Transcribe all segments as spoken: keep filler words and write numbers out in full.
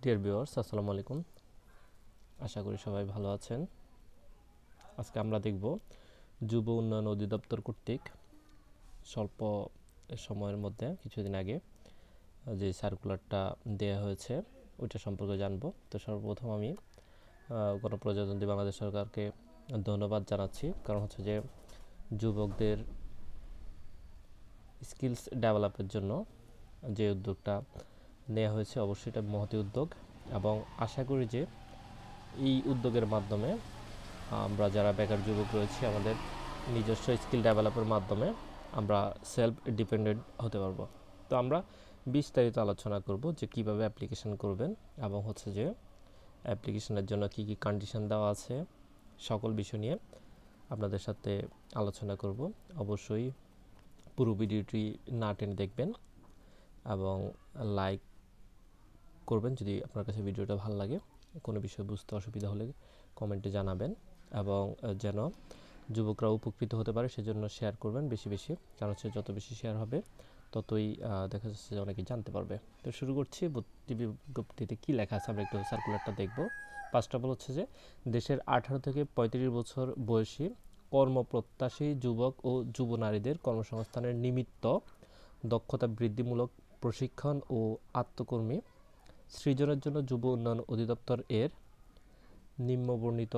Dear viewers, আসসালামু আলাইকুম। আশা করি সবাই ভালো আছেন। আজকে আমরা দেখব যুব উন্নয়ন অধিদপ্তর কর্তৃক স্বল্প সময়ের মধ্যে কিছুদিন আগে যে সার্কুলারটা দেয়া হয়েছে ওইটা সম্পর্কে জানবো। তো সর্বপ্রথম আমি গণপ্রজাতন্ত্রী বাংলাদেশ সরকারকে ধন্যবাদ জানাচ্ছি, কারণ হচ্ছে যে যুবকদের স্কিলস ডেভেলপের জন্য যে উদ্যোগটা নেওয়া হয়েছে অবশ্যই এটা মহতি উদ্যোগ, এবং আশা করি যে এই উদ্যোগের মাধ্যমে আমরা যারা বেকার যুবক রয়েছি আমাদের নিজস্ব স্কিল ডেভেলপের মাধ্যমে আমরা সেলফ ডিপেন্ডেন্ট হতে পারবো। তো আমরা বিস্তারিত আলোচনা করব যে কিভাবে অ্যাপ্লিকেশন করবেন এবং হচ্ছে যে অ্যাপ্লিকেশনের জন্য কি কি কন্ডিশন দেওয়া আছে, সকল বিষয় নিয়ে আপনাদের সাথে আলোচনা করব। অবশ্যই পুরো ভিডিওটি না টেনে দেখবেন এবং লাইক করবেন যদি আপনার কাছে ভিডিওটা ভালো লাগে। কোনো বিষয় বুঝতে অসুবিধা হলে কমেন্টে জানাবেন, এবং যেন যুবকরা উপকৃত হতে পারে সেজন্য শেয়ার করবেন বেশি বেশি, কারণ হচ্ছে যত বেশি শেয়ার হবে ততই দেখা যাচ্ছে যে অনেকে জানতে পারবে। তো শুরু করছি। বিজ্ঞপ্তিতে কী লেখা আছে আমরা একটু সার্কুলারটা দেখব। পাঁচটা বল হচ্ছে যে দেশের আঠারো থেকে পঁয়ত্রিশ বছর বয়সী কর্মপ্রত্যাশী যুবক ও যুব নারীদের কর্মসংস্থানের নিমিত্ত দক্ষতা বৃদ্ধিমূলক প্রশিক্ষণ ও আত্মকর্মী সৃজনের জন্য যুব উন্নয়ন অধিদপ্তর এর নিম্নবর্ণিত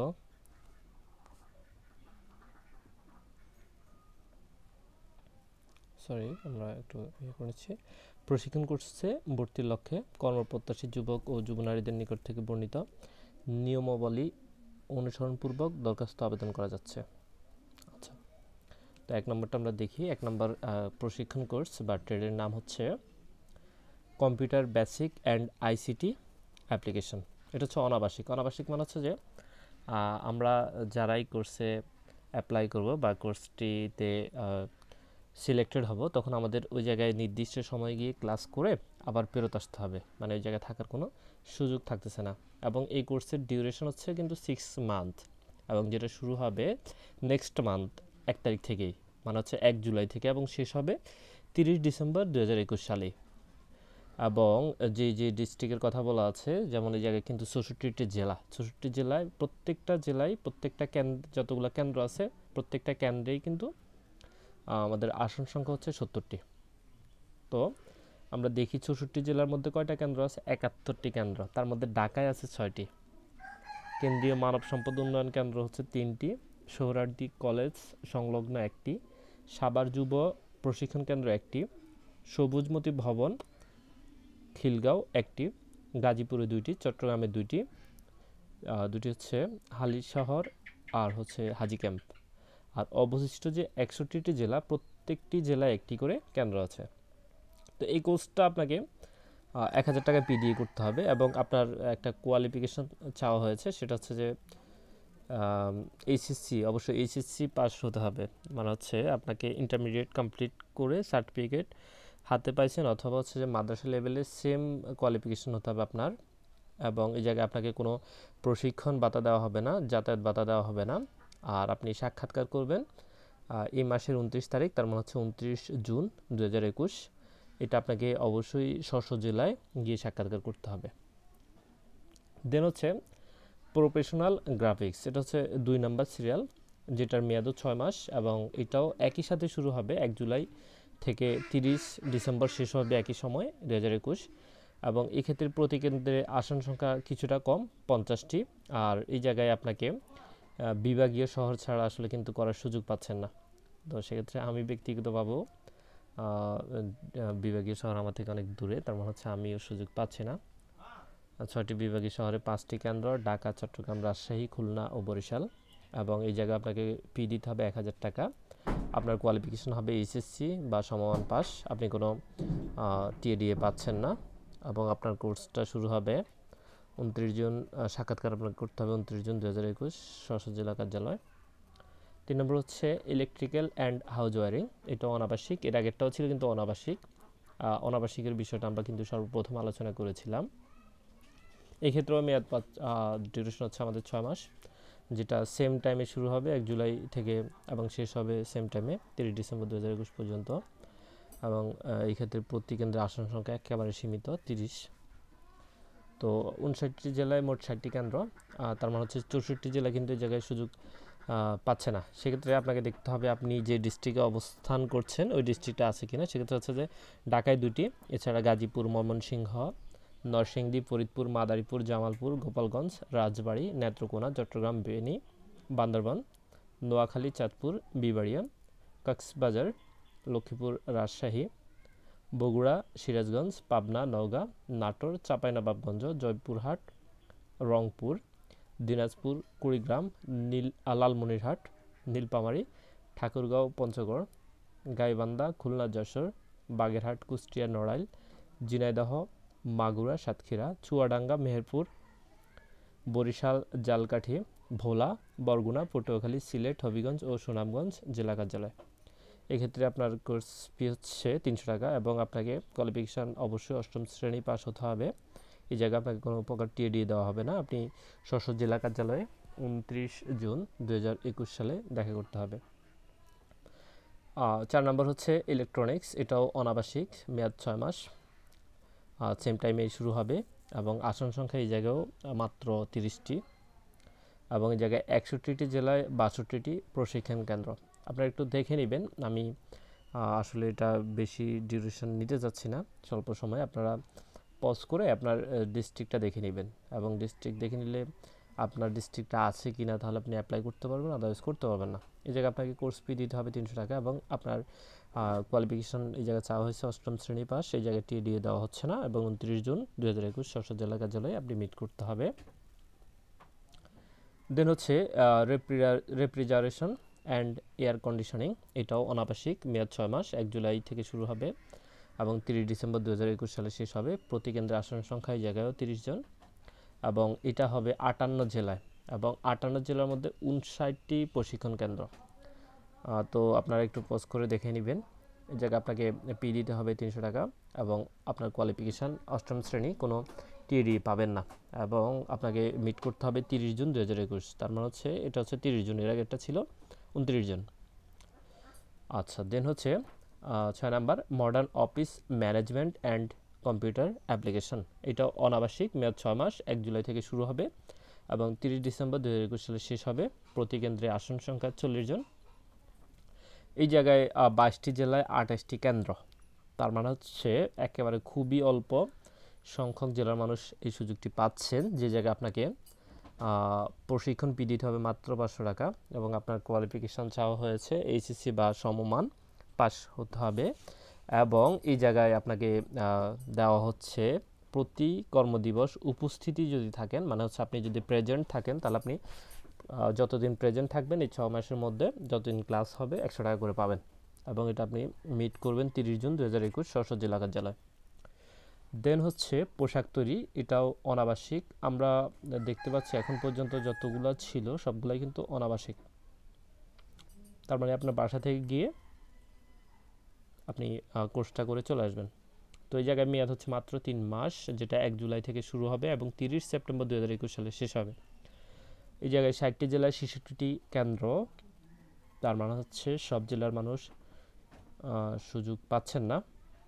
সরি আমরা একটু ইয়ে করেছি প্রশিক্ষণ কোর্সে ভর্তির লক্ষ্যে কর্মপ্রত্যাশী যুবক ও যুব নারীদের নিকট থেকে বর্ণিত নিয়মাবলী অনুসরণপূর্বক দরখাস্ত আবেদন করা যাচ্ছে। আচ্ছা, তো এক নম্বরটা আমরা দেখি। এক নম্বর প্রশিক্ষণ কোর্স বা ট্রেডের নাম হচ্ছে computer basic and ICT application. এটা হচ্ছে অনাবাসিক। অনাবাসিক মানে হচ্ছে যে আমরা যারাই কোর্সে অ্যাপ্লাই করব বা কোর্সটিতে সিলেক্টেড হব তখন আমাদের ওই জায়গায় নির্দিষ্ট সময় গিয়ে ক্লাস করে আবার ফেরত আসতে হবে, মানে ওই জায়গায় থাকার কোনো সুযোগ থাকতেছে না। এবং এই কোর্সের ডিউরেশন হচ্ছে কিন্তু সিক্স মান্থ, এবং যেটা শুরু হবে নেক্সট মান্থ এক তারিখ থেকেই, মানে হচ্ছে এক জুলাই থেকে, এবং শেষ হবে তিরিশ ডিসেম্বর দু হাজার একুশ সালে। এবং যে যে ডিস্ট্রিক্টের কথা বলা আছে, যেমন এই জায়গায় কিন্তু চৌষট্টিটি জেলা, চৌষট্টি জেলায় প্রত্যেকটা জেলায় প্রত্যেকটা কেন্দ্র যতগুলো কেন্দ্র আছে প্রত্যেকটা কেন্দ্রেই কিন্তু আমাদের আসন সংখ্যা হচ্ছে সত্তরটি। তো আমরা দেখি চৌষট্টি জেলার মধ্যে কয়টা কেন্দ্র আছে? একাত্তরটি কেন্দ্র। তার মধ্যে ঢাকায় আছে ছয়টি, কেন্দ্রীয় মানব সম্পদ উন্নয়ন কেন্দ্র হচ্ছে তিনটি, সোহরাওয়ার্দী কলেজ সংলগ্ন একটি, সাভার যুব প্রশিক্ষণ কেন্দ্র একটি, সবুজমতি ভবন খিলগাঁও একটি, গাজীপুরে দুইটি, চট্টগ্রামে দুইটি, দুটি হচ্ছে হালিশহর আর হচ্ছে হাজি ক্যাম্প। আর অবশিষ্ট যে একষট্টিটি জেলা প্রত্যেকটি জেলায় একটি করে কেন্দ্র আছে। তো এই কোর্সটা আপনাকে এক হাজার টাকা পি দিয়ে করতে হবে, এবং আপনার একটা কোয়ালিফিকেশন চাওয়া হয়েছে, সেটা হচ্ছে যে এইচএসসি, অবশ্যই এইচএসসি পাস হতে হবে, মানে হচ্ছে আপনাকে ইন্টারমিডিয়েট কমপ্লিট করে সার্টিফিকেট হাতে পাইছেন, অথবা হচ্ছে যে মাদ্রাসা লেভেলের সেম কোয়ালিফিকেশন হতে হবে আপনার। এবং এই জায়গায় আপনাকে কোনো প্রশিক্ষণ ভাতা দেওয়া হবে না, যাতায়াত ভাতা দেওয়া হবে না। আর আপনি সাক্ষাৎকার করবেন এই মাসের উনত্রিশ তারিখ, তার মানে হচ্ছে উনত্রিশ জুন দু হাজার একুশ। এটা আপনাকে অবশ্যই স্ব জেলায় গিয়ে সাক্ষাৎকার করতে হবে। দেন হচ্ছে প্রফেশনাল গ্রাফিক্স, এটা হচ্ছে দুই নাম্বার সিরিয়াল, যেটার মেয়াদও ছয় মাস, এবং এটাও একই সাথে শুরু হবে এক জুলাই থেকে তিরিশ ডিসেম্বর, শেষ হবে একই সময় দু হাজার একুশ। এবং এক্ষেত্রে প্রতি কেন্দ্রে আসন সংখ্যা কিছুটা কম, পঞ্চাশটি। আর এই জায়গায় আপনাকে বিভাগীয় শহর ছাড়া আসলে কিন্তু করার সুযোগ পাচ্ছেন না। তো সেক্ষেত্রে আমি ব্যক্তিগতভাবে বিভাগীয় শহর আমার থেকে অনেক দূরে, তার মানে হচ্ছে আমিও সুযোগ পাচ্ছি না। ছয়টি বিভাগীয় শহরে পাঁচটি কেন্দ্র, ঢাকা, চট্টগ্রাম, রাজশাহী, খুলনা ও বরিশাল। এবং এই জায়গায় আপনাকে ফি দিতে হবে এক হাজার টাকা। আপনার কোয়ালিফিকেশন হবে এইচএসসি বা সমমান পাস, আপনি কোনো টিএডিএ পাচ্ছেন না। এবং আপনার কোর্সটা শুরু হবে উনত্রিশ জুন, সাক্ষাৎকার আপনাকে করতে হবে উনত্রিশ জুন দু হাজার একুশ স্ব জেলা কার্যালয়। তিন নম্বর হচ্ছে ইলেকট্রিক্যাল অ্যান্ড হাউস ওয়ারিং, এটা অনাবাসিক, এর আগেরটাও ছিল কিন্তু অনাবাসিক। অনাবাসিকের বিষয়টা আমরা কিন্তু সর্বপ্রথম আলোচনা করেছিলাম। এক্ষেত্রেও মেয়াদ ডিউরেশন হচ্ছে আমাদের ছয় মাস, যেটা সেম টাইমে শুরু হবে এক জুলাই থেকে এবং শেষ হবে সেম টাইমে তিরিশ ডিসেম্বর দু হাজার একুশ পর্যন্ত। এবং এই ক্ষেত্রে প্রতি কেন্দ্রে আসন সংখ্যা একেবারে সীমিত, তিরিশ। তো উনষাটটি জেলায় মোট ষাটটি কেন্দ্র, তার মানে হচ্ছে চৌষট্টি জেলা কিন্তু এই জায়গায় সুযোগ পাচ্ছে না। সেক্ষেত্রে আপনাকে দেখতে হবে আপনি যে ডিস্ট্রিক্টে অবস্থান করছেন ওই ডিস্ট্রিক্টটা আছে কিনা। সেক্ষেত্রে হচ্ছে যে ঢাকায় দুটি, এছাড়া গাজীপুর, ময়মনসিংহ, নরসিংদী, ফরিদপুর, মাদারীপুর, জামালপুর, গোপালগঞ্জ, রাজবাড়ী, নেত্রকোনা, চট্টগ্রাম, ফেনী, বান্দরবান, নোয়াখালী, চাঁদপুর, বিবাড়িয়া, কক্সবাজার, লক্ষ্মীপুর, রাজশাহী, বগুড়া, সিরাজগঞ্জ, পাবনা, নওগাঁ, নাটোর, চাঁপাইনবাবগঞ্জ, জয়পুরহাট, রংপুর, দিনাজপুর, কুড়িগ্রাম, নীল লালমনিরহাট, নীলফামারী, ঠাকুরগাঁও, পঞ্চগড়, গাইবান্ধা, খুলনা, যশোর, বাগেরহাট, কুষ্টিয়া, নড়াইল, ঝিনাইদহ, মাগুরা, সাতক্ষীরা, চুয়াডাঙ্গা, মেহেরপুর, বরিশাল, জালকাঠি, ভোলা, বরগুনা, পটুয়াখালী, সিলেট, হবিগঞ্জ ও সুনামগঞ্জ জেলা কার্যালয়। এক্ষেত্রে আপনার কোর্স ফি হচ্ছে তিনশো টাকা এবং আপনাকে কোয়ালিফিকেশান অবশ্যই অষ্টম শ্রেণী পাস হতে হবে। এই জায়গায় আপনাকে কোনো প্রকার টিএডি দেওয়া হবে না। আপনি স্ব জেলা কার্যালয়ে উনত্রিশ জুন দুই হাজার একুশ সালে দেখা করতে হবে। চার নম্বর হচ্ছে ইলেকট্রনিক্স, এটাও অনাবাসিক, মেয়াদ ছয় মাস, সেম টাইমে শুরু হবে এবং আসন সংখ্যা এই জায়গায়ও মাত্র তিরিশটি এবং এই জায়গায় একষট্টিটি জেলায় বাষট্টিটি প্রশিক্ষণ কেন্দ্র। আপনারা একটু দেখে নেবেন, আমি আসলে এটা বেশি ডিউরেশন নিতে যাচ্ছি না, স্বল্প সময় আপনারা পজ করে আপনার ডিস্ট্রিক্টটা দেখে নেবেন এবং ডিস্ট্রিক্ট দেখে নিলে আপনার ডিস্ট্রিক্টটা আছে কি না তাহলে আপনি অ্যাপ্লাই করতে পারবেন, আদারওয়াইজ করতে পারবেন না। এই জায়গায় আপনাকে কোর্স ফি দিতে হবে তিনশো টাকা এবং আপনার কোয়ালিফিকেশান এই জায়গায় চাওয়া হয়েছে অষ্টম শ্রেণী পাস, এই জায়গায় টিএডি দেওয়া হচ্ছে না এবং উনত্রিশ জুন দুই হাজার একুশ স্ব জেলা কার্যালয়ে আপনি মিট করতে হবে। দেন হচ্ছে রেফ্রিজারেশন অ্যান্ড এয়ার কন্ডিশনিং, এটাও অনাবাসিক, মেয়াদ ছয় মাস, এক জুলাই থেকে শুরু হবে এবং তিরিশ ডিসেম্বর দু হাজার একুশ সালে শেষ হবে। প্রতি কেন্দ্রে আসন সংখ্যা এই জায়গায়ও তিরিশ জন এবং এটা হবে আটান্ন জেলায় এবং আটান্ন জেলার মধ্যে উনষাটটি প্রশিক্ষণ কেন্দ্র। তো আপনারা একটু পজ করে দেখে নেবেন। এই জায়গায় আপনাকে পি দিতে হবে তিনশো টাকা এবং আপনার কোয়ালিফিকেশান অষ্টম শ্রেণী, কোনো টিডি পাবেন না এবং আপনাকে মিট করতে হবে তিরিশ জুন দু হাজার একুশ, তার মানে হচ্ছে এটা হচ্ছে তিরিশ জুন, এর আগে এটা ছিল উনত্রিশ জন। আচ্ছা, দেন হচ্ছে ছয় number modern office management and computer application, এটাও অনাবাসিক, মেয়াদ ছয় মাস, এক জুলাই থেকে শুরু হবে এবং তিরিশ ডিসেম্বর দু হাজার একুশ সালে শেষ হবে। প্রতি কেন্দ্রে আসন সংখ্যা চল্লিশ জন। এই জায়গায় বাইশটি জেলায় আঠাশটি কেন্দ্র, তার মানে হচ্ছে একেবারে খুবই অল্প সংখ্যক জেলার মানুষ এই সুযোগটি পাচ্ছেন, যে জায়গায় আপনাকে প্রশিক্ষণ ফি দিতে হবে মাত্র পাঁচশো টাকা এবং আপনার কোয়ালিফিকেশান চাওয়া হয়েছে এইচএসসি বা সমমান পাস হতে হবে এবং এই জায়গায় আপনাকে দেওয়া হচ্ছে প্রতি কর্মদিবস উপস্থিতি যদি থাকেন, মানে হচ্ছে আপনি যদি প্রেজেন্ট থাকেন তাহলে আপনি যতদিন প্রেজেন্ট থাকবেন এই ছ মাসের মধ্যে যতদিন ক্লাস হবে একশো টাকা করে পাবেন এবং এটা আপনি মিট করবেন তিরিশ জুন দু হাজার একুশ স্ব জেলা কার্যালয়। দেন হচ্ছে পোশাক তৈরি, এটাও অনাবাসিক। আমরা দেখতে পাচ্ছি এখন পর্যন্ত যতগুলো ছিল সবগুলাই কিন্তু অনাবাসিক, তার মানে আপনার বাসা থেকে গিয়ে আপনি কোর্সটা করে চলে আসবেন। তো এই জায়গায় মেয়াদ হচ্ছে মাত্র তিন মাস, যেটা এক জুলাই থেকে শুরু হবে এবং তিরিশ সেপ্টেম্বর দু হাজার একুশ সালে শেষ হবে। এই জায়গায় ষাটটি জেলায় ছেষট্টিটি কেন্দ্র, তার মানে হচ্ছে সব জেলার মানুষ সুযোগ পাচ্ছেন না।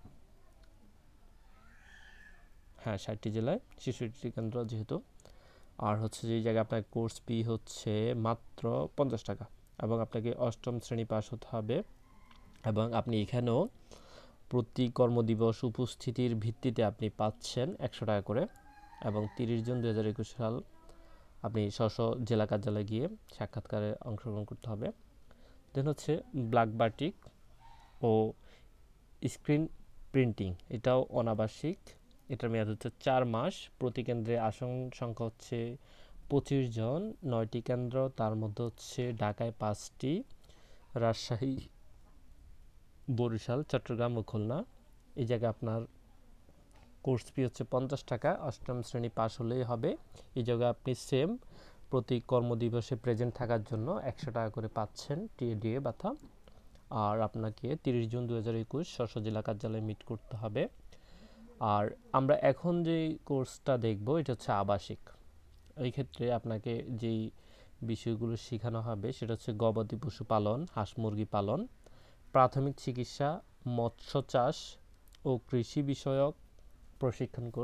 হ্যাঁ, ষাটটি জেলায় ছেষট্টিটি কেন্দ্র যেহেতু, আর হচ্ছে যে জায়গায় আপনার কোর্স ফি হচ্ছে মাত্র পঞ্চাশ টাকা এবং আপনাকে অষ্টম শ্রেণী পাস হতে হবে এবং আপনি এখানেও প্রতি কর্মদিবস উপস্থিতির ভিত্তিতে আপনি পাচ্ছেন একশো টাকা করে এবং তিরিশ জুন দু হাজার একুশ সাল আপনি স্ব জেলা কার্যালয়ে গিয়ে সাক্ষাৎকারে অংশগ্রহণ করতে হবে। দেন হচ্ছে ব্ল্যাক বাটিক ও স্ক্রিন প্রিন্টিং, এটাও অনাবাসিক, এটার মেয়াদ হচ্ছে চার মাস, প্রতি কেন্দ্রে আসন সংখ্যা হচ্ছে পঁচিশ জন, নয়টি কেন্দ্র, তার মধ্যে হচ্ছে ঢাকায় পাঁচটি, রাজশাহী, বরিশাল, চট্টগ্রাম ও খুলনা। এই জায়গায় আপনার কোর্স ফি হচ্ছে পঞ্চাশ টাকা, অষ্টম শ্রেণী পাস হলেই হবে। এই জায়গায় আপনি সেম প্রতি কর্মদিবসে প্রেজেন্ট থাকার জন্য একশো টাকা করে পাচ্ছেন টিএডিএ ভাতা আর আপনাকে তিরিশ জুন দু হাজার একুশ স্ব জেলা কার্যালয়ে মিট করতে হবে। আর আমরা এখন যে কোর্সটা দেখব এটা হচ্ছে আবাসিক। এই ক্ষেত্রে আপনাকে যেই বিষয়গুলো শেখানো হবে সেটা হচ্ছে গবাদি পশু পালন, হাঁস মুরগি পালন, প্রাথমিক চিকিৎসা, মৎস্য চাষ ও কৃষি বিষয়ক প্রশিক্ষণ কোর্স,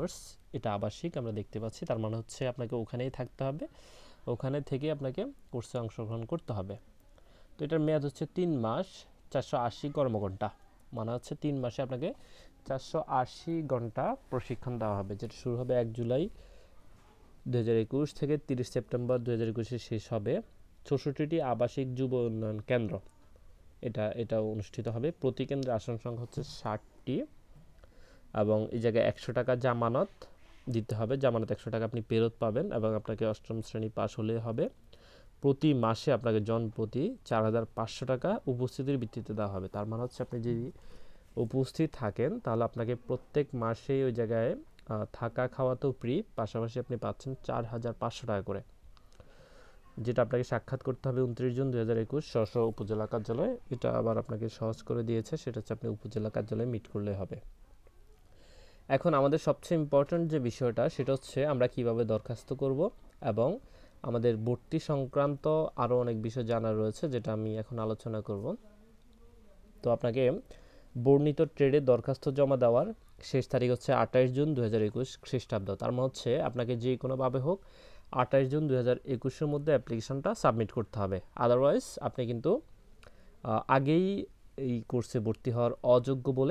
এটা আবাসিক আমরা দেখতে পাচ্ছি, তার মানে হচ্ছে আপনাকে ওখানেই থাকতে হবে, ওখানে থেকে আপনাকে কোর্সে অংশগ্রহণ করতে হবে। তো এটার মেয়াদ হচ্ছে তিন মাস চারশো আশি কর্মঘণ্টা, মানে হচ্ছে তিন মাসে আপনাকে চারশো আশি ঘন্টা প্রশিক্ষণ দেওয়া হবে, যেটা শুরু হবে এক জুলাই দু হাজার একুশ থেকে তিরিশ সেপ্টেম্বর দু হাজার একুশে শেষ হবে। চৌষট্টিটি আবাসিক যুব উন্নয়ন কেন্দ্র এটা এটা অনুষ্ঠিত হবে। প্রতি কেন্দ্রে আসন সংখ্যা হচ্ছে ষাটটি এবং এই জায়গায় একশো টাকা জামানত দিতে হবে। জামানত একশো টাকা আপনি ফেরত পাবেন এবং আপনাকে অষ্টম শ্রেণী পাস হলে হবে। প্রতি মাসে আপনাকে জন প্রতি চার হাজার পাঁচশো টাকা উপস্থিতির ভিত্তিতে দেওয়া হবে। তার মানে হচ্ছে আপনি যদি উপস্থিত থাকেন তাহলে আপনাকে প্রত্যেক মাসেই ওই জায়গায় থাকা খাওয়া তো ফ্রি, পাশাপাশি আপনি পাচ্ছেন চার হাজার পাঁচশো টাকা করে, যেটা আপনাকে সাক্ষাৎ করতে হবে উনত্রিশ জুন দুই হাজার একুশ স্ব স্ব উপজেলা কার্যালয়। এটা আবার আপনাকে সহজ করে দিয়েছে, সেটা হচ্ছে আপনি উপজেলা কার্যালয়ে মিট করলে হবে। এখন আমাদের সবচেয়ে ইম্পর্ট্যান্ট যে বিষয়টা সেটা হচ্ছে আমরা কিভাবে দরখাস্ত করব এবং আমাদের ভর্তি সংক্রান্ত আরও অনেক বিষয় জানা রয়েছে, যেটা আমি এখন আলোচনা করব। তো আপনাকে বর্ণিত ট্রেডে দরখাস্ত জমা দেওয়ার শেষ তারিখ হচ্ছে আঠাশ জুন দু হাজার একুশ খ্রিস্টাব্দ। তার মানে হচ্ছে আপনাকে যে কোনোভাবে হোক আঠাশ জুন দু হাজার একুশের মধ্যে অ্যাপ্লিকেশনটা সাবমিট করতে হবে, আদারওয়াইজ আপনি কিন্তু আগেই এই কোর্সে ভর্তি হওয়ার অযোগ্য বলে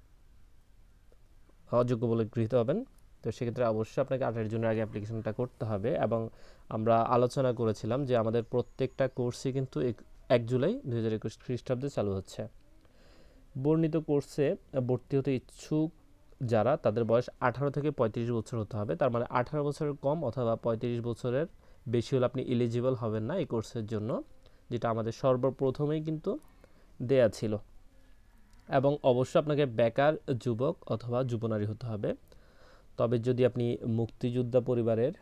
অযোগ্য বলে গৃহীত হবেন। তো সেক্ষেত্রে অবশ্যই আপনাকে আঠাশ জুনের আগে অ্যাপ্লিকেশনটা করতে হবে। এবং আমরা আলোচনা করেছিলাম যে আমাদের প্রত্যেকটা কোর্সই কিন্তু এক জুলাই দু হাজার একুশ খ্রিস্টাব্দে চালু হচ্ছে। বর্ণিত কোর্সে ভর্তি হতে ইচ্ছুক যারা, তাদের বয়স আঠারো থেকে পঁয়ত্রিশ বছর হতে হবে। তার মানে আঠারো বছরের কম অথবা পঁয়ত্রিশ বছরের বেশি হলে আপনি এলিজিবল হবেন না এই কোর্সের জন্য, যেটা আমাদের সর্বপ্রথমেই কিন্তু দেয়া ছিল। এবং অবশ্যই আপনাকে বেকার যুবক অথবা যুবনারী হতে হবে। তবে যদি আপনি মুক্তিযোদ্ধা পরিবারের,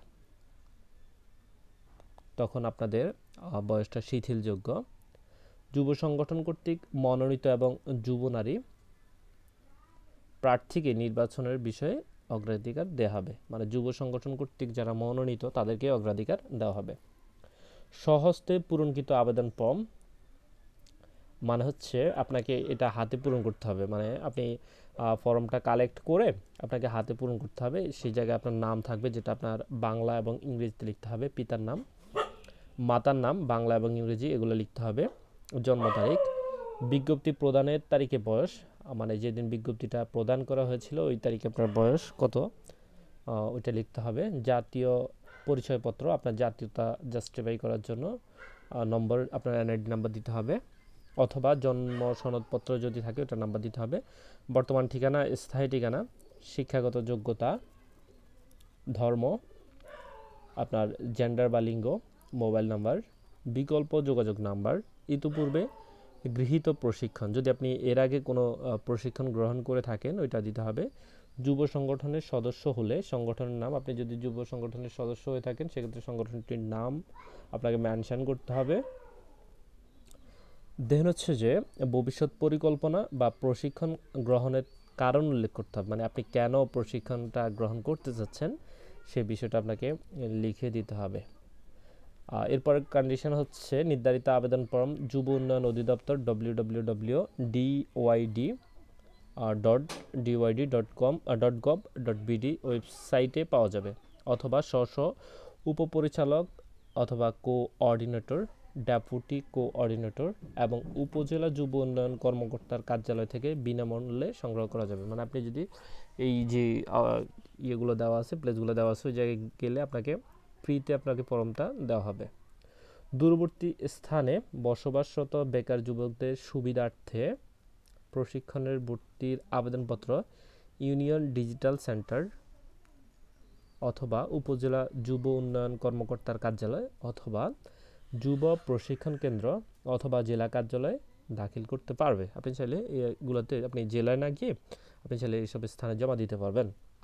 তখন আপনাদের বয়সটা শিথিলযোগ্য। যুব সংগঠন কর্তৃক মনোনীত এবং যুবনারী প্রার্থীকে নির্বাচনের বিষয়ে অগ্রাধিকার দেওয়া হবে, মানে যুব সংগঠন কর্তৃক যারা মনোনীত তাদেরকে অগ্রাধিকার দেওয়া হবে। স্বহস্তে পূরণকৃত আবেদন ফর্ম, মানে হচ্ছে আপনাকে এটা হাতে পূরণ করতে হবে, মানে আপনি ফর্মটা কালেক্ট করে আপনাকে হাতে পূরণ করতে হবে। সেই জায়গায় আপনার নাম থাকবে, যেটা আপনার বাংলা এবং ইংরেজিতে লিখতে হবে, পিতার নাম, মাতার নাম বাংলা এবং ইংরেজি এগুলো লিখতে হবে, জন্ম তারিখ, বিজ্ঞপ্তি প্রদানের তারিখে বয়স, মানে যেদিন বিজ্ঞপ্তিটা প্রদান করা হয়েছিল ওই তারিখে আপনার বয়স কত ওইটা লিখতে হবে। জাতীয় পরিচয়পত্র, আপনার জাতীয়তা জাস্টিফাই করার জন্য নম্বর, আপনার এনআইডি নাম্বার দিতে হবে, অথবা জন্ম সনদপত্র যদি থাকে ওটা নাম্বার দিতে হবে। বর্তমান ঠিকানা, স্থায়ী ঠিকানা, শিক্ষাগত যোগ্যতা, ধর্ম, আপনার জেন্ডার বা লিঙ্গ, মোবাইল নাম্বার, বিকল্প যোগাযোগ নাম্বার, ইতিপূর্বে গৃহীত প্রশিক্ষণ, যদি আপনি এর আগে কোনো প্রশিক্ষণ গ্রহণ করে থাকেন ওইটা দিতে হবে। যুব সংগঠনের সদস্য হলে সংগঠনের নাম, আপনি যদি যুব সংগঠনের সদস্য হয়ে থাকেন সেক্ষেত্রে সংগঠনটির নাম আপনাকে মেনশন করতে হবে। দেন হচ্ছে যে ভবিষ্যৎ পরিকল্পনা বা প্রশিক্ষণ গ্রহণের কারণ উল্লেখ করতে হবে, মানে আপনি কেন প্রশিক্ষণটা গ্রহণ করতে চাচ্ছেন সেই বিষয়টা আপনাকে লিখে দিতে হবে। এরপর কন্ডিশন হচ্ছে নির্ধারিত আবেদন ফর্ম যুব উন্নয়ন অধিদপ্তর W W W DYD dot DYD dot com dot gov dot BD ওয়েবসাইটে পাওয়া যাবে, অথবা স্ব স্ব উপপরিচালক অথবা কোঅর্ডিনেটর, ডেপুটি কোঅর্ডিনেটর এবং উপজেলা যুব উন্নয়ন কর্মকর্তার কার্যালয় থেকে বিনামূল্যে সংগ্রহ করা যাবে। মানে আপনি যদি এই যে ইয়েগুলো দেওয়া আছে, প্লেসগুলো দেওয়া আছে, ওই জায়গায় গেলে আপনাকে ফ্রিতে আপনাকে ফর্মটা দেওয়া হবে। দূরবর্তী স্থানে বসবাসরত বেকার যুবকদের সুবিধার্থে প্রশিক্ষণের ভর্তির আবেদনপত্র ইউনিয়ন ডিজিটাল সেন্টার অথবা উপজেলা যুব উন্নয়ন কর্মকর্তার কার্যালয় অথবা যুব প্রশিক্ষণ কেন্দ্র অথবা জেলা কার্যালয়ে দাখিল করতে পারবে। আপনি চাইলে এগুলোতে আপনি জেলায় না গিয়ে আপনি চাইলে এইসব স্থানে জমা দিতে পারবেন।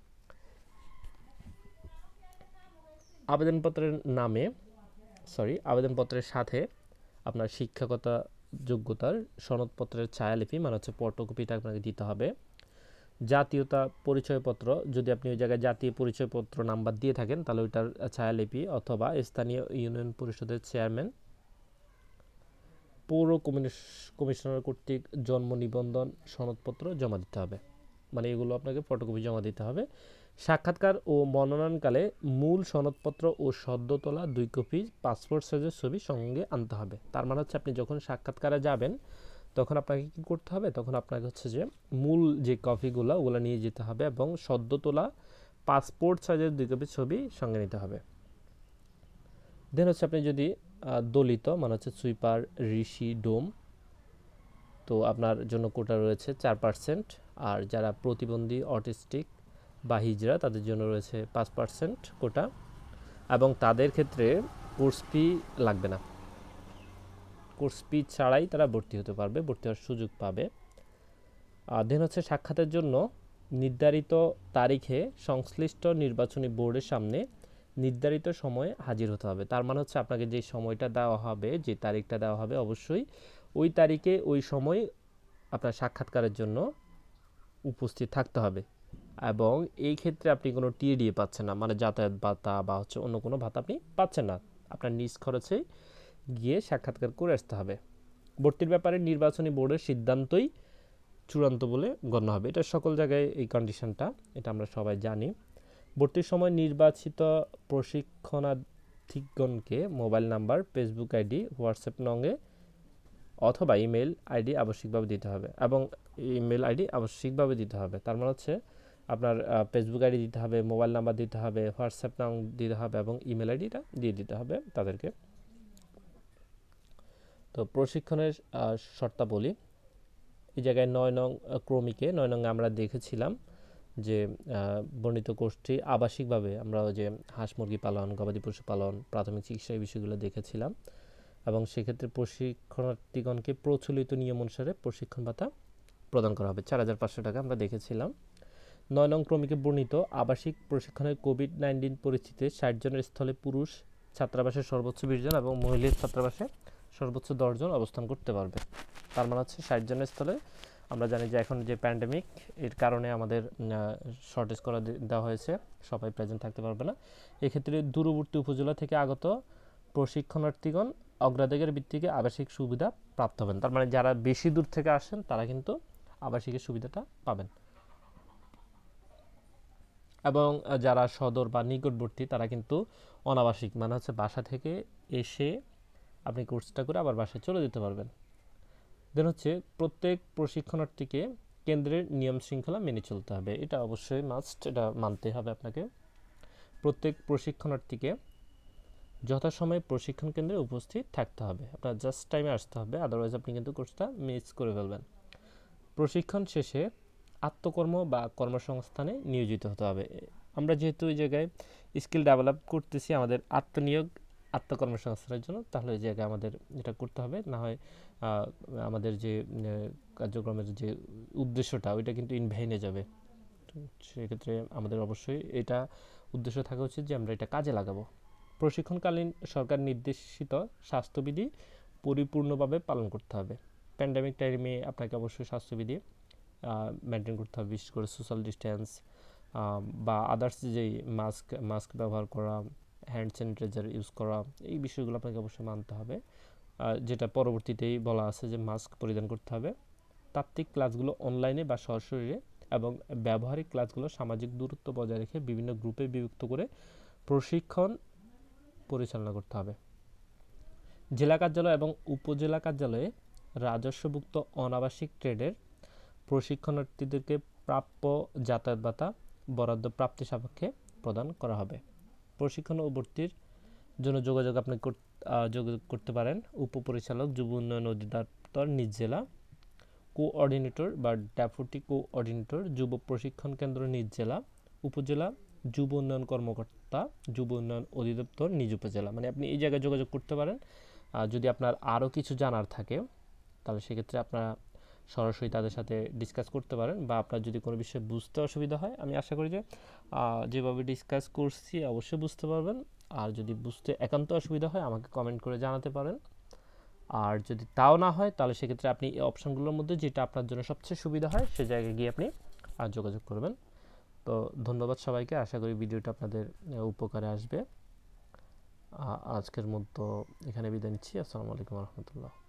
আবেদনপত্রের নামে সরি আবেদনপত্রের সাথে আপনার শিক্ষাগত যোগ্যতার সনদপত্রের ছায়ালিপি, মানে হচ্ছে ফটোকপিটা আপনাকে দিতে হবে। জাতীয়তা পরিচয়পত্র, যদি আপনি ওই জায়গায় জাতীয় পরিচয়পত্র নাম্বার দিয়ে থাকেন তাহলে ওইটার ছায়ালিপি, অথবা স্থানীয় ইউনিয়ন পরিষদের চেয়ারম্যান, পৌর কমিশনার কর্তৃক জন্ম নিবন্ধন সনদপত্র জমা দিতে হবে, মানে এগুলো আপনাকে ফটোকপি জমা দিতে হবে। সাক্ষাৎকার ও মনোনয়নকালে মূল সনদপত্র ও সদ্য তোলা দুই কপি পাসপোর্ট সাইজের ছবি সঙ্গে আনতে হবে। তার মানে হচ্ছে আপনি যখন সাক্ষাৎকারে যাবেন তখন আপনাকে কী করতে হবে, তখন আপনাকে হচ্ছে যে মূল যে কপিগুলো ওগুলো নিয়ে যেতে হবে এবং সদ্য তোলা পাসপোর্ট সাইজের দুই কপি ছবি সঙ্গে নিতে হবে। দেন হচ্ছে আপনি যদি দলিত মানে হচ্ছে সুইপার, ঋষি, ডোম, তো আপনার জন্য কোটা রয়েছে চার পার্সেন্ট, আর যারা প্রতিবন্ধী, অটিস্টিক বা হিজড়া তাদের জন্য রয়েছে পাঁচ পার্সেন্ট কোটা, এবং তাদের ক্ষেত্রে কোর্স ফি লাগবে না। কোর্স ফি ছাড়াই তারা ভর্তি হতে পারবে, ভর্তি হওয়ার সুযোগ পাবে। আর দেন হচ্ছে সাক্ষাতের জন্য নির্ধারিত তারিখে সংশ্লিষ্ট নির্বাচনী বোর্ডের সামনে নির্ধারিত সময়ে হাজির হতে হবে। তার মানে হচ্ছে আপনাকে যে সময়টা দেওয়া হবে, যে তারিখটা দেওয়া হবে, অবশ্যই ওই তারিখে ওই সময় আপনার সাক্ষাৎকারের জন্য উপস্থিত থাকতে হবে। এবং এই ক্ষেত্রে আপনি কোনো টিএডিএ পাচ্ছেন না, মানে যাতায়াত ভাতা বা হচ্ছে অন্য কোনো ভাতা আপনি পাচ্ছেন না। আপনার নিজ খরচেই গিয়ে সাক্ষাৎকার করে আসতে হবে। ভর্তির ব্যাপারে নির্বাচনী বোর্ডের সিদ্ধান্তই চূড়ান্ত বলে গণ্য হবে। এটা সকল জায়গায় এই কন্ডিশনটা, এটা আমরা সবাই জানি। ভর্তির সময় নির্বাচিত প্রশিক্ষণার্থীগণকে mobile number, Facebook ID, WhatsApp নঙ্গে অথবা ইমেল আইডি আবশ্যিকভাবে দিতে হবে, এবং ইমেল আইডি আবশ্যিকভাবে দিতে হবে। তার মানে হচ্ছে আপনার ফেসবুক আইডি দিতে হবে, মোবাইল নাম্বার দিতে হবে, হোয়াটসঅ্যাপ নাম দিতে হবে এবং ইমেল আইডিটা দিয়ে দিতে হবে তাদেরকে। তো প্রশিক্ষণের শর্তাবলী এই জায়গায় নয় নং ক্রমিকে নয় নং আমরা দেখেছিলাম যে বর্ণিত কোর্সটি আবাসিকভাবে আমরা যে হাঁস মুরগি পালন, গবাদি পশু পালন, প্রাথমিক চিকিৎসা এই বিষয়গুলো দেখেছিলাম, এবং সেক্ষেত্রে প্রশিক্ষণার্থীগণকে প্রচলিত নিয়ম অনুসারে প্রশিক্ষণ ভাতা প্রদান করা হবে চার হাজার পাঁচশো টাকা আমরা দেখেছিলাম। নয় নং ক্রমিকে বর্ণিত আবাসিক প্রশিক্ষণের কোভিড নাইন্টিন পরিস্থিতিতে ষাট জনের স্থলে পুরুষ ছাত্রাবাসে সর্বোচ্চ বিশ জন এবং মহিলা ছাত্রাবাসে সর্বোচ্চ দশ জন অবস্থান করতে পারবে। তার মানে হচ্ছে ষাট জনের স্থলে আমরা জানি যে এখন যে প্যান্ডেমিক এর কারণে আমাদের শর্টেজ করা দেওয়া হয়েছে, সবাই প্রেজেন্ট থাকতে পারবে না। এক্ষেত্রে দূরবর্তী উপজেলা থেকে আগত প্রশিক্ষণার্থীগণ অগ্রাধিকার ভিত্তিতে আবাসিক সুবিধা প্রাপ্ত হবেন। তার মানে যারা বেশি দূর থেকে আসেন তারা কিন্তু আবাসিকের সুবিধাটা পাবেন, এবং যারা সদর বা নিকটবর্তী তারা কিন্তু অনাবাসিক মানে হচ্ছে বাসা থেকে এসে আপনি কোর্সটা করে আবার বাসায় চলে যেতে পারবেন। দেন হচ্ছে প্রত্যেক প্রশিক্ষণার্থীকে কেন্দ্রের নিয়ম শৃঙ্খলা মেনে চলতে হবে, এটা অবশ্যই মাস্ট, এটা মানতে হবে আপনাকে। প্রত্যেক প্রশিক্ষণার্থীকে যথাসময়ে প্রশিক্ষণ কেন্দ্রে উপস্থিত থাকতে হবে, আপনার জাস্ট টাইমে আসতে হবে, আদারওয়াইজ আপনি কিন্তু কোর্সটা মিস করে ফেলবেন। প্রশিক্ষণ শেষে আত্মকর্ম বা কর্মসংস্থানে নিয়োজিত হতে হবে। আমরা যেহেতু এই জায়গায় স্কিল ডেভেলপ করতেছি আমাদের আত্মনিয়োগ, আত্মকর্মসংস্থানের জন্য, তাহলে এই জায়গায় আমাদের এটা করতে হবে, না হয় আমাদের যে কার্যক্রমের যে উদ্দেশ্যটা ওইটা কিন্তু ইন ভেইনে যাবে। সেক্ষেত্রে আমাদের অবশ্যই এটা উদ্দেশ্য থাকা উচিত যে আমরা এটা কাজে লাগাবো। প্রশিক্ষণকালীন সরকার নির্দেশিত স্বাস্থ্যবিধি পরিপূর্ণভাবে পালন করতে হবে। প্যান্ডেমিক টাইমে আপনাকে অবশ্যই স্বাস্থ্যবিধি মেনটেন করতে হবে, বিশেষ করে সোশ্যাল ডিস্টেন্স বা আদার্স যেই মাস্ক মাস্ক ব্যবহার করা, হ্যান্ড স্যানিটাইজার ইউজ করা, এই বিষয়গুলো আপনাকে অবশ্যই মানতে হবে, যেটা পরবর্তীতেই বলা আছে যে মাস্ক পরিধান করতে হবে। তাত্ত্বিক ক্লাসগুলো অনলাইনে বা সরাসরি এবং ব্যবহারিক ক্লাসগুলো সামাজিক দূরত্ব বজায় রেখে বিভিন্ন গ্রুপে বিভক্ত করে প্রশিক্ষণ পরিচালনা করতে হবে। জেলা কার্যালয় এবং উপজেলা কার্যালয়ে রাজস্বভুক্ত অনাবাসিক ট্রেডের প্রশিক্ষণার্থীদেরকে প্রাপ্য যাতায়াত ভাতা বরাদ্দ প্রাপ্তি সাপেক্ষে প্রদান করা হবে। প্রশিক্ষণ ও ভর্তির জন্য যোগাযোগ আপনি যোগাযোগ করতে পারেন উপপরিচালক, যুব উন্নয়ন অধিদপ্তর, নিজ জেলা, কোঅর্ডিনেটর বা ডেপুটি কোঅর্ডিনেটর, যুব প্রশিক্ষণ কেন্দ্র নিজ জেলা, উপজেলা যুব উন্নয়ন কর্মকর্তা, যুব উন্নয়ন অধিদপ্তর নিজ উপজেলা। মানে আপনি এই জায়গায় যোগাযোগ করতে পারেন। যদি আপনার আরও কিছু জানার থাকে তাহলে সেক্ষেত্রে আপনারা সরাসরি তাদের সাথে ডিসকাস করতে পারেন, বা আপনার যদি কোনো বিষয়ে বুঝতে অসুবিধা হয়, আমি আশা করি যে যেভাবে ডিসকাস করছি অবশ্যই বুঝতে পারবেন। আর যদি বুঝতে একান্ত অসুবিধা হয় আমাকে কমেন্ট করে জানাতে পারেন। আর যদি তাও না হয় তাহলে সেক্ষেত্রে আপনি এই অপশানগুলোর মধ্যে যেটা আপনার জন্য সবচেয়ে সুবিধা হয় সে জায়গায় গিয়ে আপনি আর যোগাযোগ করবেন। তো ধন্যবাদ সবাইকে, আশা করি ভিডিওটা আপনাদের উপকারে আসবে। আজকের মতো এখানে বিদায় নিচ্ছি। আসসালামু আলাইকুম রহমতুল্লাহ।